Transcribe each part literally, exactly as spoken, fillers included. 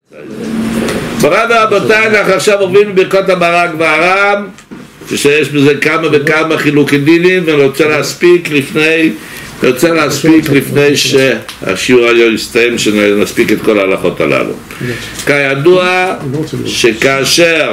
מוריי ורבותיי, אנחנו עכשיו עוברים בברכות הברק והרם, שיש בזה כמה וכמה חילוקי דינים, ואני רוצה להספיק לפני אני רוצה להספיק לפני שהשיעור היום יסתיים, שנספיק את כל ההלכות הללו. כידוע שכאשר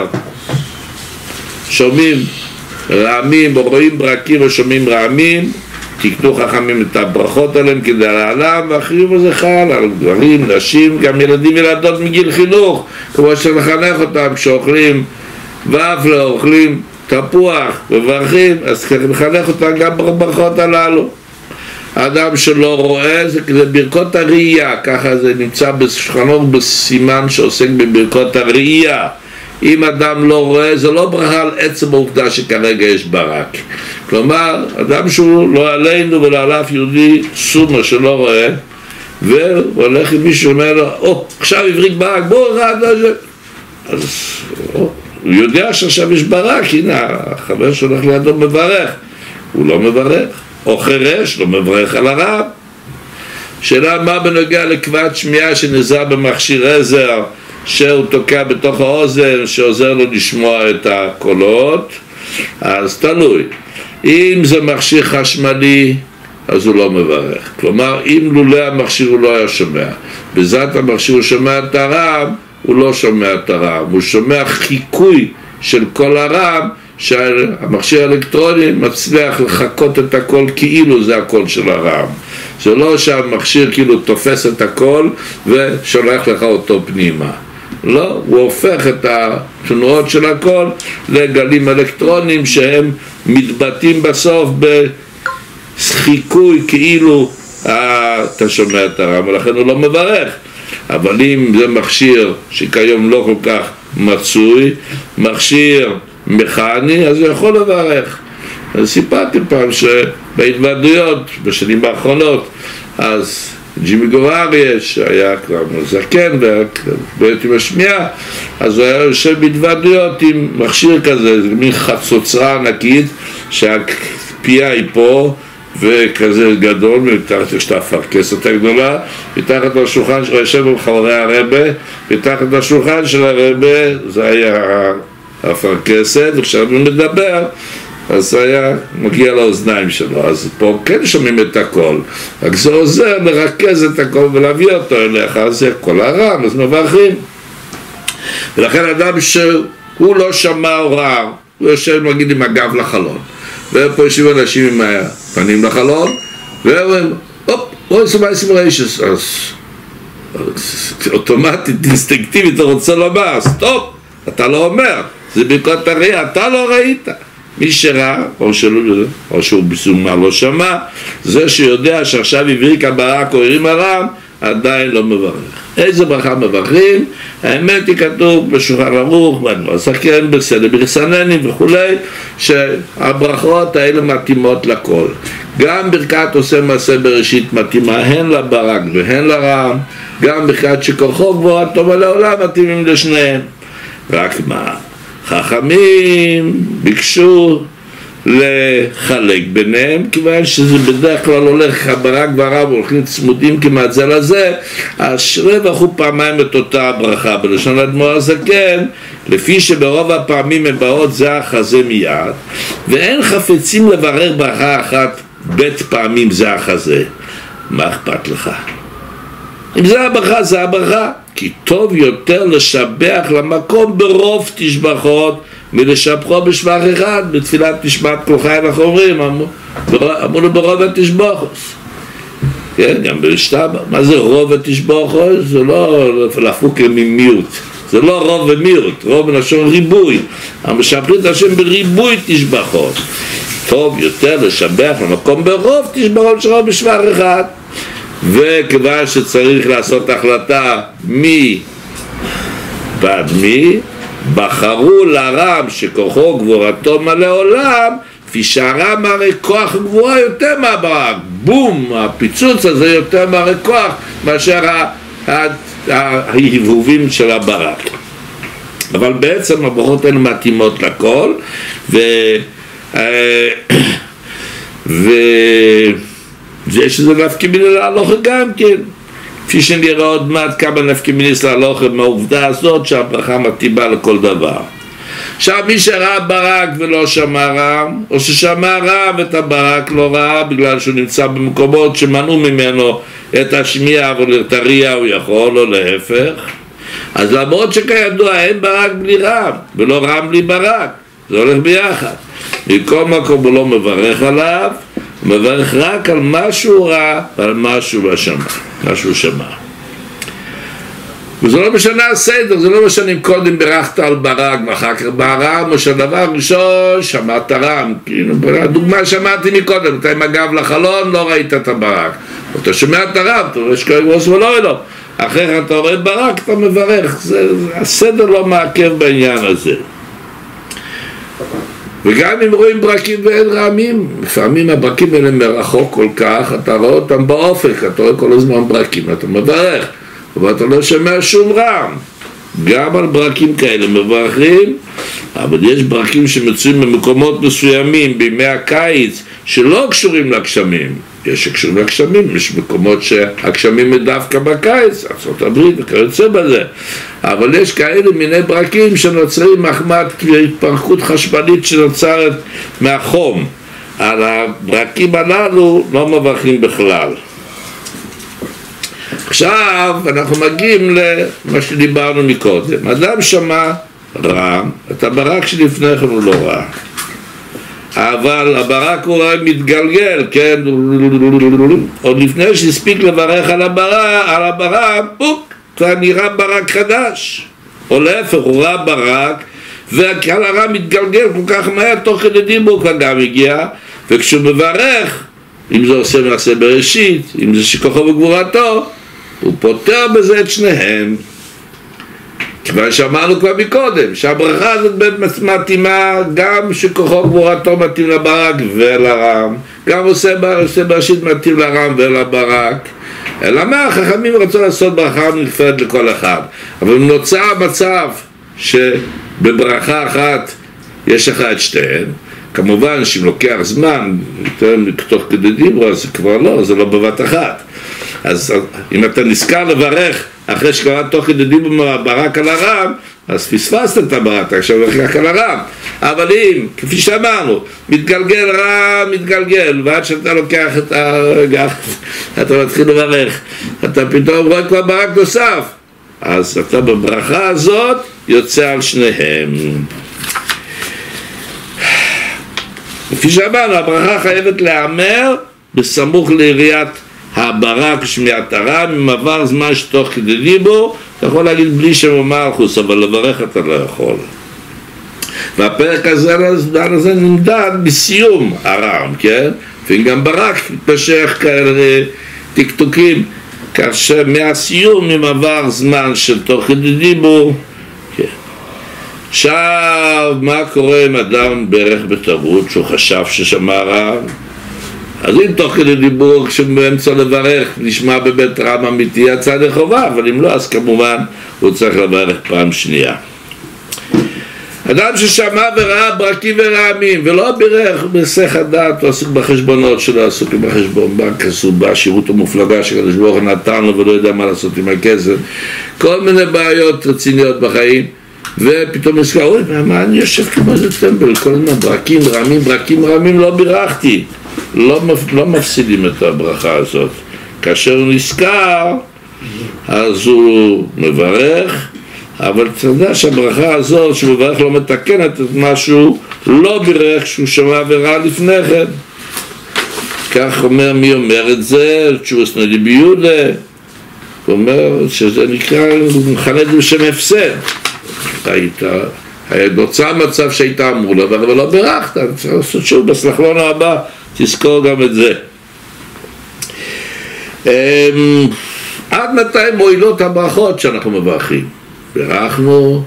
שומעים רעמים או רואים ברקים או שומעים רעמים, תקנו חכמים את הברכות עליהם כדי להעלם, והחיוב הזה חל על גברים, נשים, גם ילדים וילדות מגיל חינוך, כמו שלחנך אותם כשאוכלים ופלה, אוכלים תפוח וברכים, אז לחנך אותם גם בברכות הללו. האדם שלא רואה, זה, זה ברכות הראייה, ככה זה נמצא בשולחן בסימן שעוסק בברכות הראייה. אם אדם לא רואה, זה לא ברכה על עצם העובדה שכרגע יש ברק. כלומר, אדם שהוא לא עלינו ולא על אף יהודי סומה שלא רואה, והוא הולך עם מישהו ואומר לו, או, עכשיו הבריק ברק, בואו רד לזה. אז או, הוא יודע שעכשיו יש ברק, הנה, החבר שהולך לידו מברך, הוא לא מברך. או חרש, לא מברך על הרב. שאלה מה בנוגע לכבד שמיעה שנעזר במכשיר עזר שהוא תוקע בתוך האוזן שעוזר לו לשמוע את הקולות, אז תלוי. אם זה מכשיר חשמלי אז הוא לא מברך. כלומר, אם לולא המכשיר הוא לא היה שומע, בעזרת המכשיר הוא שומע את הרב, הוא לא שומע את הרב, הוא שומע חיקוי של כל הרב, שהמכשיר האלקטרוני מצליח לחכות את הכל כאילו זה הכל של הרב. זה לא שהמכשיר כאילו תופס את הכל ושולח לך אותו פנימה. לא, הוא הופך את התנועות של הכל לגלים אלקטרוניים שהם מתבטאים בסוף בחיקוי כאילו אתה שומע את הרב, ולכן הוא לא מברך. אבל אם זה מכשיר שכיום לא כל כך מצוי, מכשיר מכני, אז הוא יכול לברך. אז סיפרתי פעם שבהתוועדויות בשנים האחרונות, אז ג'ימי גורריה שהיה כבר זקן ובעצם השמיעה, אז הוא היה יושב בהתוועדויות עם מכשיר כזה, זה מין חצוצרה ענקית שהפייה היא פה וכזה גדול, מתחת יש את האפרכסת הגדולה, מתחת לשולחן של יושב עם חברי הרבה, מתחת לשולחן של הרבה זה היה האפרכסת, וכשאני מדבר אז היה מגיע לאוזניים שלו, אז פה כן שומעים את הכל, רק זה עוזר לרכז את הכל ולהביא אותו אליך, אז זה כל הרם, אז מברכים. ולכן אדם שהוא לא שמע הוראה, הוא יושב נגיד עם הגב לחלון, ופה יושבים אנשים עם הפנים לחלון, ואומרים, הופ, אוי סמאי סימריישס, אז אוטומטית, אינסטינקטיבית, אתה רוצה לומר, סטופ, אתה לא אומר, זה ברכות הראייה, אתה לא ראית. מי שראה, או, או שהוא בסומה לא שמע, זה שיודע שעכשיו הבריק הברק או הרים הרם, עדיין לא מברך. איזה ברכה מברכים? האמת היא כתוב בשולחן ערוך, בסכן, בסדר, ברסננים וכולי, שהברכות האלה מתאימות לכל. גם ברכת עושה מעשה בראשית מתאימה הן לברק והן לרם, גם ברכת שכוחו גבורתו ולעולם מתאימים לשניהם. רק מה? חכמים ביקשו לחלק ביניהם, כיוון שזה בדרך כלל הולך הברק והרב הולכים צמודים כמעט זה לזה, אז רווחו פעמיים את אותה הברכה. בלשון האדמו"ר הזקן, לפי שברוב הפעמים הם באות זה החזה מיד, ואין חפצים לברר ברכה אחת בית פעמים זה החזה. מה אכפת לך? אם זה הברכה, זה הברכה. כי טוב יותר לשבח למקום ברוב תשבחות מלשבחו בשבח אחד. בתפילת נשמת כל חי אנחנו אומרים, אמרו לו ברוב התשבחות. כן, גם בשתבא. מה זה רוב התשבחות? זה לא להפוק ממיעוט. זה לא רוב ומיעוט, רוב מלשון ריבוי. המשבחים את השם בריבוי תשבחות. טוב יותר לשבח למקום ברוב תשבחות שלו בשבח אחד. וכיוון שצריך לעשות החלטה מי בעד מי, בחרו לרם שכוחו גבורתו מלא עולם, כפי שהרם הרי כוח גבורה יותר מהברק. בום, הפיצוץ הזה יותר מהרי כוח מאשר ההבהובים של הברק. אבל בעצם הברכות האלה מתאימות לכל, ו... ו... זה שזה נפקא מינה להלכה גם כן, כפי שנראה עוד מעט כמה נפקא מינה להלכה מהעובדה הזאת שהברכה מתאימה לכל דבר. עכשיו מי שראה ברק ולא שמע רעם, או ששמע רעם ואת הברק לא ראה בגלל שהוא נמצא במקומות שמנעו ממנו את השמיעה ואת הראייה הוא יכול, או להפך, אז למרות שכידוע אין ברק בלי רעם ולא רעם בלי ברק, זה הולך ביחד. מכל מקום הוא לא מברך עליו, הוא מברך רק על מה שהוא ראה ועל מה שהוא שמע, מה שהוא שמע. וזה לא משנה הסדר, זה לא משנה אם קודם ברכת על ברק ואחר כך ברעם, או שהדבר ראשון שמעת רעם. הדוגמה שמעתי מקודם, אתה עם הגב לחלון, לא ראית את הברק. אתה שומע את הרעם, אתה רואה שקוראים רוס ולא אלו. אחרי כן אתה רואה ברק, אתה מברך. זה, הסדר לא מעכב בעניין הזה. וגם אם רואים ברקים ואין רעמים, לפעמים הברקים האלה מרחוק כל כך, אתה רואה אותם באופק, אתה רואה כל הזמן ברקים, אתה מברך. אבל אתה לא שומע שום רעם. גם על ברקים כאלה מברכים, אבל יש ברקים שמצויים במקומות מסוימים בימי הקיץ שלא קשורים לגשמים. יש שקשורים לגשמים, יש מקומות שהגשמים הם דווקא בקיץ, ארצות הברית וכיוצא בזה. אבל יש כאלה מיני ברקים שנוצרים מחמת התפרקות חשמלית שנוצרת מהחום. על הברקים הללו לא מברכים בכלל. עכשיו אנחנו מגיעים למה שדיברנו מקודם. אדם שמע רעם, את הברק שלפני כן הוא לא ראה, אבל הברק הוא ראה מתגלגל, כן, עוד לפני שהספיק לברך על הברק, על הברק, פוק, כבר נראה ברק חדש, או להפך, הוא ראה ברק והקהל הרע מתגלגל כל כך מהר, תוך כדי דיבור כבר גם הגיע, וכשהוא מברך, אם זה עושה מעשה בראשית, אם זה שכוחו וגבורתו, הוא פותר בזה את שניהם. כיוון שאמרנו כבר מקודם שהברכה הזאת באמת מתאימה גם שכוחו וגבורתו מתאים לברק ולרעם, גם עושה בראשית מתאים לרעם ולברק. אלא מה, החכמים רצו לעשות ברכה נפרדת לכל אחד, אבל אם נוצר מצב שבברכה אחת יש לך את שתיהן, כמובן שאם לוקח זמן תוך כדי דיבור, אז כבר לא, זה לא בבת אחת. אז אם אתה נזכר לברך אחרי שקראת תוך כדי דיבור ברק על הרעם, אז פספסת את הברק, עכשיו לברך על הרעם. אבל אם, כפי שאמרנו, מתגלגל רעם, מתגלגל, ועד שאתה לוקח את הרגע, אתה מתחיל לברך, אתה פתאום רואה כבר ברק נוסף, אז אתה בברכה הזאת יוצא על שניהם. כפי שאמרנו, הברכה חייבת להיאמר בסמוך ליריית הברק שמיעת הרעם, עם עבר זמן שתוך כדי דיבור, אתה יכול להגיד בלי שם מלכוס, אבל לברך אתה לא יכול. והפרק הזה, הזה נמדד בסיום הרעם, כן? וגם ברק מתמשך כאלה תקתוקים, כאשר מהסיום עם עבר זמן של תוך כדי דיבור, כן. עכשיו, מה קורה אם אדם ברך בטעות שהוא חשב ששמע רעם? אז אם תוך כדי דיבור כשבאמצע לברך נשמע בבית רעם אמיתי יצא לחובה, אבל אם לא אז כמובן הוא צריך לברך פעם שנייה. אדם ששמע וראה ברקים ורעמים ולא בירך בסך הדעת, הוא עסוק בחשבונות שלו, עסוק בחשבון בנק, עסוק בשירות המופלגה שקדוש ברוך הוא נתן לו ולא יודע מה לעשות עם הכסף, כל מיני בעיות רציניות בחיים, ופתאום נזכר, אוי, מה אני יושב כמו איזה טמבל, כל מיני ברקים רעמים, ברקים רעמים לא בירכתי. לא, לא מפסידים את הברכה הזאת. כאשר הוא נזכר, אז הוא מברך, אבל אתה יודע שהברכה הזאת שהוא מברך לא מתקנת את משהו לא בירך שהוא שמע וראה לפני כן. כך אומר, מי אומר את זה? תשובות נדי ביודה. הוא אומר שזה נקרא, הוא מכנה את זה בשם הפסד. היית, נוצר מצב שהיית אמור לו, אבל לא בירכת, צריך לעשות שוב בסלחלון הבא. תזכור גם את זה. עד מתי מועילות הברכות שאנחנו מברכים? ברכנו,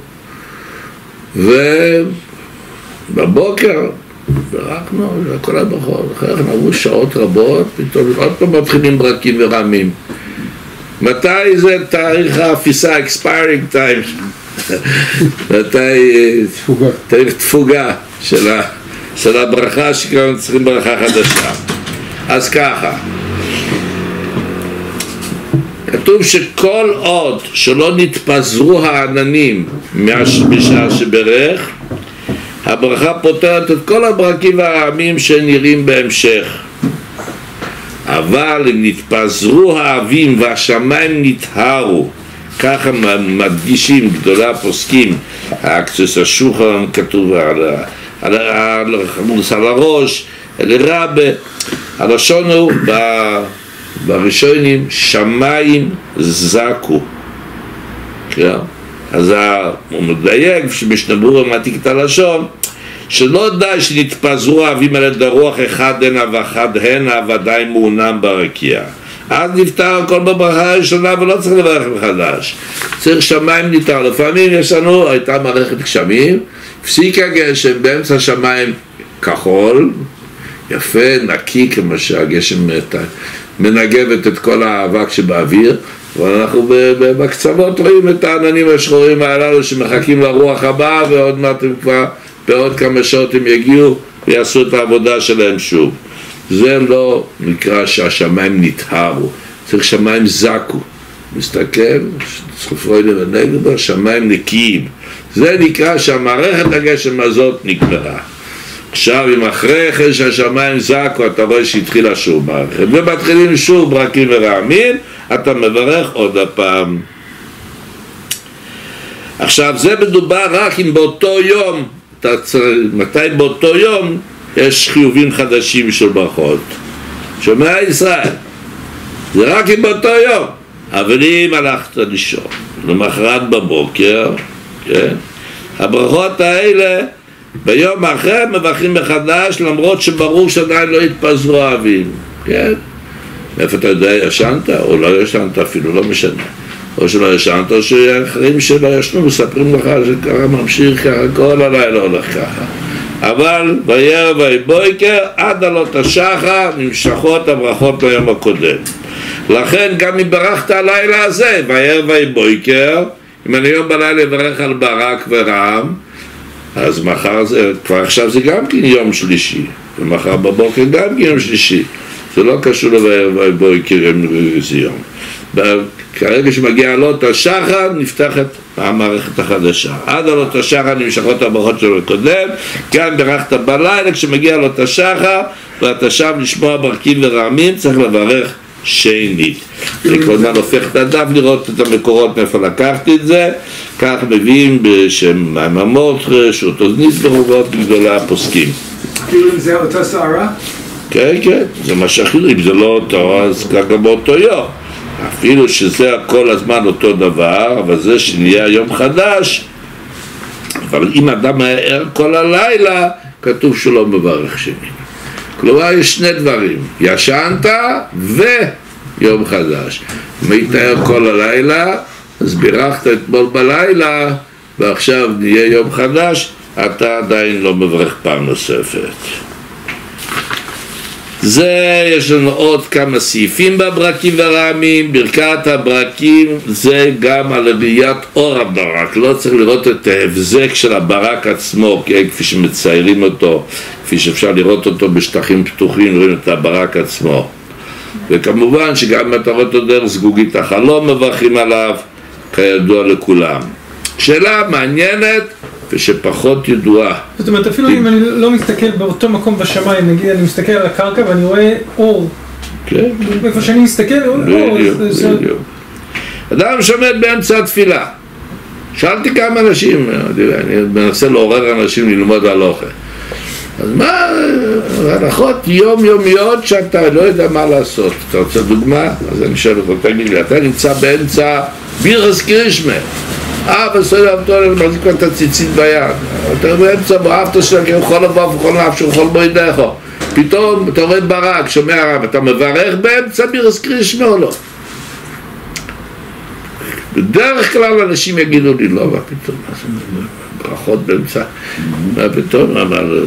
ובבוקר ברכנו, כל הברכות, אחרי כן עברו שעות רבות, פתאום עוד פעם מתחילים ברקים ורעמים. מתי זה תאריך האפיסה, expiring time? מתי תאריך תפוגה של ה... של הברכה שכבר צריכים ברכה חדשה. אז ככה, כתוב שכל עוד שלא נתפזרו העננים משעה שברך, הברכה פותרת את כל הברקים והרעמים שנראים בהמשך. אבל אם נתפזרו האבים והשמיים נטהרו, ככה מדגישים גדולי הפוסקים, האקצוס השוחרן כתוב על, על, על, על הראש, לרבה, הלשון הוא בראשונים שמיים זקו. כן? אז הוא מדייק שמשנה מעתיק את הלשון, שלא די שנתפזרו האבים על ידי רוח אחד הנה ואחד הנה ודאי מעונם ברקיע. אז נפטר הכל בברכה הראשונה ולא צריך לברך מחדש. צריך שמיים ניתר. לפעמים יש לנו, הייתה מערכת גשמים, הפסיק הגשם באמצע שמיים כחול, יפה, נקי, כמו שהגשם מנגבת את כל האבק שבאוויר, אבל אנחנו בקצוות רואים את העננים השחורים הללו שמחכים לרוח הבאה, ועוד מעט הם כבר, בעוד כמה שעות הם יגיעו ויעשו את העבודה שלהם שוב. זה לא נקרא שהשמיים נטהרו, צריך שמיים זקו. מסתכל, סופרוידה ונגבה, שמיים נקיים. זה נקרא שהמערכת הגשם הזאת נגמרה. עכשיו אם אחרי כן שהשמיים זקו אתה רואה שהתחילה שוב מערכת ומתחילים שוב ברקים ורעמים, אתה מברך עוד הפעם. עכשיו זה מדובר רק אם באותו יום, מתי באותו יום יש חיובים חדשים של ברכות. שומע ישראל, זה רק אם באותו יום. אבל אם הלכת לישון למחרת בבוקר, כן? הברכות האלה ביום אחרי מברכים מחדש, למרות שברור שעדיין לא התפזרו האבים. כן? איפה אתה יודע, ישנת או לא ישנת אפילו, לא משנה. או שלא ישנת או שאחרים שלא ישנו מספרים לך שככה ממשיך ככה, כל הלילה הולך ככה. אבל בערב ובבוקר עד עלות השחר נמשכות הברכות ליום הקודם. לכן גם אם ברכת הלילה הזה בערב ובבוקר, אם אני היום בלילה אברך על ברק ורעם, אז מחר זה, כבר עכשיו זה גם כן יום שלישי, ומחר בבוקר גם כן יום שלישי. זה לא קשור לבערב ובבוקר זה יום. כרגע שמגיע עלות השחר נפתחת המערכת החדשה. עד עלות השחר נמשכות הברכות של הקודם, גם ברכת בלילה, כשמגיע עלות השחר ואתה שם לשמוע ברקים ורעמים, צריך לברך שנית. אני כל הזמן הופך את הדף לראות את המקורות מאיפה לקחתי את זה. כך מביאים בשם מהממות רשות אוזנית ברובעות גדולי הפוסקים. כאילו אם זה אותה שערה? כן, כן, זה מה שאחרים, אם זה לא אותו, אז ככה באותו יום. אפילו שזה כל הזמן אותו דבר, אבל זה שנהיה יום חדש, אבל אם אדם הער כל הלילה, כתוב שלא מברך שני. כלומר, יש שני דברים, ישנת ויום חדש. אם היית ער כל הלילה, אז בירכת אתמול בלילה, ועכשיו נהיה יום חדש, אתה עדיין לא מברך פעם נוספת. זה, יש לנו עוד כמה סעיפים בברקים והרעמים. ברכת הברקים זה גם על ראיית אור הברק, לא צריך לראות את ההבזק של הברק עצמו, כן? כפי שמציירים אותו, כפי שאפשר לראות אותו בשטחים פתוחים, רואים את הברק עצמו. וכמובן שגם אם אתה רואה אותו דרך זגוגית החלום מברכים עליו, כידוע לכולם. שאלה מעניינת ושפחות ידועה. זאת אומרת, אפילו אם אני לא מסתכל באותו מקום בשמיים, נגיד אני מסתכל על הקרקע ואני רואה אור. כן. איפה שאני מסתכל, אור. בדיוק, בדיוק. אדם שעומד באמצע התפילה. שאלתי כמה אנשים, אני מנסה לעורר אנשים ללמוד הלכה. אז מה, הלכות יום יומיות שאתה לא יודע מה לעשות. אתה רוצה דוגמה? אז אני שואל אותו, תגיד לי, אתה נמצא באמצע בירס קרישמה. אה, בסדר, אני מחזיק את הציצית ביד. אתה באמצע באהבת שלכם, כל לבב וכל נפש וכל בוידך. פתאום אתה רואה ברק, שומע הרב, אתה מברך באמצע בירס קרישמה או לא? בדרך כלל אנשים יגידו לי, לא, מה פתאום, ברכות באמצע, מה פתאום, אבל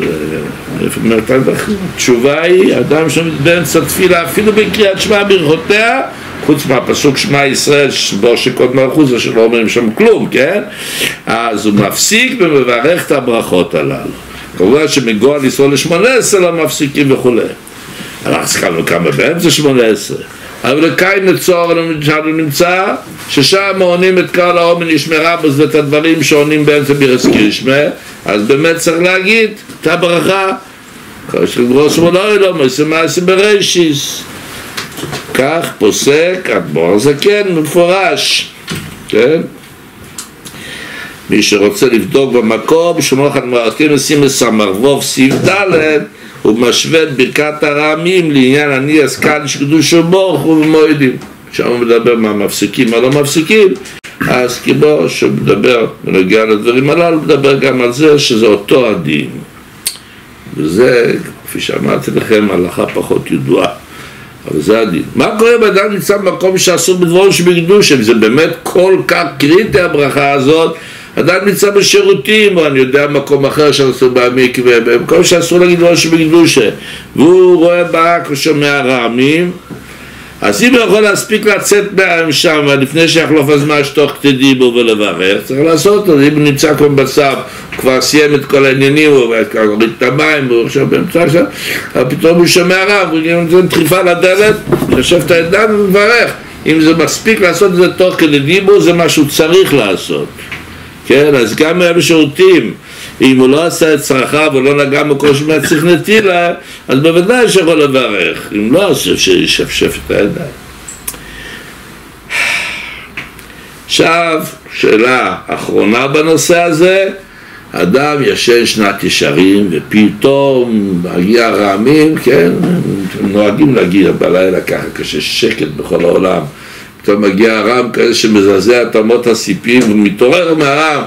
התשובה היא, אדם שבאמצע תפילה, אפילו בקריאת שמע ברכותיה, חוץ מהפסוק שמע ישראל, בו שקוד מלכות, זה שלא אומרים שם כלום, כן? אז הוא מפסיק ומברך את הברכות הללו. כמובן שמגוע לישראל לשמונה עשרה לא מפסיקים וכו'. אנחנו צריכים כמה באמצע שמונה עשרה. אבל לקין נצור נמצא ששם עונים את כל האומן ישמרה בו ואת הדברים שעונים באמצע בירס קישמה, אז באמת צריך להגיד את הברכה ראש מולוי לא מעשה בראשיס. כך פוסק אדמו"ר הזקן מפורש, כן? מי שרוצה לבדוק במקום שמולחת מרתקים לשים לסמרבוב סיב ד' הוא משווה את ברכת הרעמים לעניין הניאס קדש קדוש ברוך הוא במועדים, שם הוא מדבר מה מפסיקים מה לא מפסיקים, אז כמו שהוא מדבר בנוגע לדברים הללו, מדבר גם על זה שזה אותו הדין, וזה כפי שאמרתי לכם הלכה פחות ידועה, אבל זה הדין. מה קורה באדם נמצא במקום שאסור בדברו שבקדושה? זה באמת כל כך קריטי הברכה הזאת. אדם נמצא בשירותים, או אני יודע מקום אחר שאסור במקווה, במקום שאסור להגיד דברו שבקדושה, והוא רואה ברק ושומע רעמים, אז אם הוא יכול להספיק לצאת שם לפני שיחלוף הזמן שתוך כדי בו ולברך, צריך לעשות אותו. אם הוא נמצא כבר בצו, הוא כבר סיים את כל העניינים, הוא הוריד את המים, הוא עכשיו באמצע שם, אבל פתאום הוא שומע רב, הוא נותן דחיפה לדלת, יושב את הידיים ומברך. אם זה מספיק לעשות את זה תוך כדי דיבור, זה מה שהוא צריך לעשות. כן, אז גם היה בשירותים, אם הוא לא עשה את צרכיו ולא נגע מקום שמציך נטילה, אז בוודאי שיכול לברך. אם לא, אז שישפשף את הידיים. עכשיו, שאלה אחרונה בנושא הזה, אדם ישן שנת ישרים ופתאום מגיע רעמים, כן, נוהגים להגיע בלילה ככה כשש שקט בכל העולם, פתאום מגיע הרם כזה שמזעזע את אמות הסיפים ומתעורר מהרם.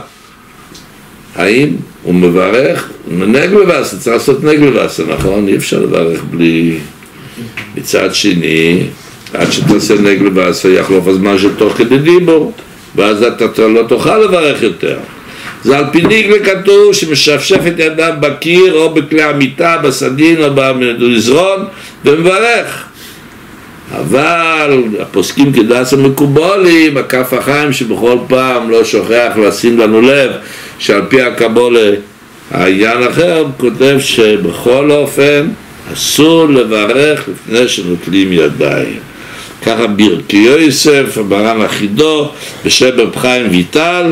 האם הוא מברך? נגל ובאסה, צריך לעשות נגל ובאסה, נכון? אי אפשר לברך בלי... מצד שני, עד שתעשה נגל ובאסה יחלוף הזמן של תוך כדי דיבור, ואז אתה לא תוכל לברך יותר. זה על פי ניגלה כתוב שמשפשף את ידם בקיר או בכלי המיטה, בסדין או במזרון ומברך. אבל הפוסקים כדס המקובולים, הכף החיים שבכל פעם לא שוכח לשים לנו לב שעל פי הקבולה העניין אחר, כותב שבכל אופן אסור לברך לפני שנוטלים ידיים. ככה בירקי יוסף, ברן החידו, בשם רב חיים ויטל,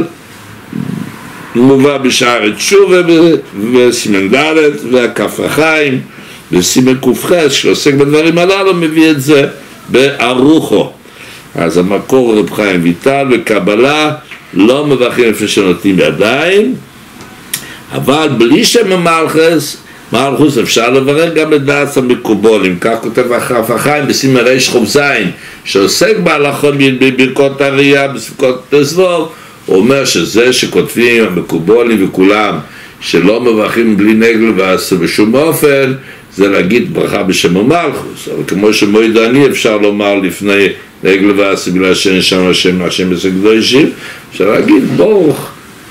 מובא בשער תשובה וסימן ד' והכף החיים וסימן קופחס שעוסק בדברים הללו מביא את זה בערוכו. אז המקור רב חיים ויטל וקבלה לא מברכים לפני שנותנים ידיים, אבל בלי שם המלכס, מלכוס אפשר לברך גם לדעת המקובולים. כך כותב הכף החיים בסימן ריש חוב זין שעוסק בהלכות בברכות הראייה בספקות תסבוב, הוא אומר שזה שכותבים המקובולים וכולם שלא מברכים בלי נגל ועשה בשום אופן, זה להגיד ברכה בשם המלכוס. אבל כמו שמועד אני אפשר לומר לפני נגל ועשה בגלל שאין שם השם השם בסק קדושים, אפשר להגיד ברוך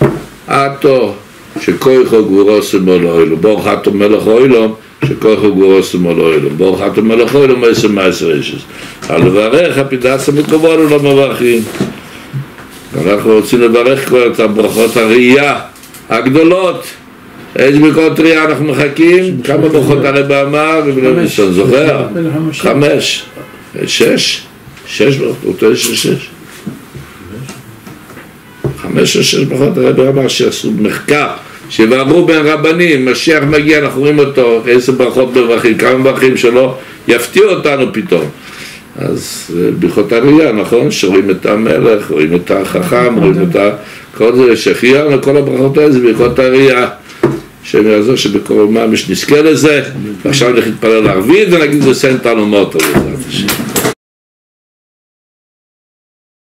אתו שכוחו גבורוסו מולו, ברוך אתו מלך אוילום שכוחו גבורוסו מולו, ברוך אתו מלך אוילום מעשר מעשר רשס. על לברך הפדס המקובולים לא מברכים. אנחנו רוצים לברך כבר את הברכות הראייה הגדולות. איזה ברכות ראייה אנחנו מחכים? כמה ברכות הרב אמר? חמש. זוכר? חמש. שש? שש ברכות, אותו יש שש. חמש או שש ברכות הרב אמר שעשו מחקר, שבאמרו בין רבנים, משיח מגיע, אנחנו רואים אותו, איזה ברכות מברכים, כמה מברכים שלא יפתיעו אותנו פתאום. אז ברכות הראייה, נכון? שרואים את המלך, רואים את החכם, רואים את כל זה, שחיינו, כל הברכות האלה זה ברכות הראייה. שם יעזור שבקרוב ממש נזכה לזה, ועכשיו נתפלל לערבית ונגיד זה סנטה לו מוטו.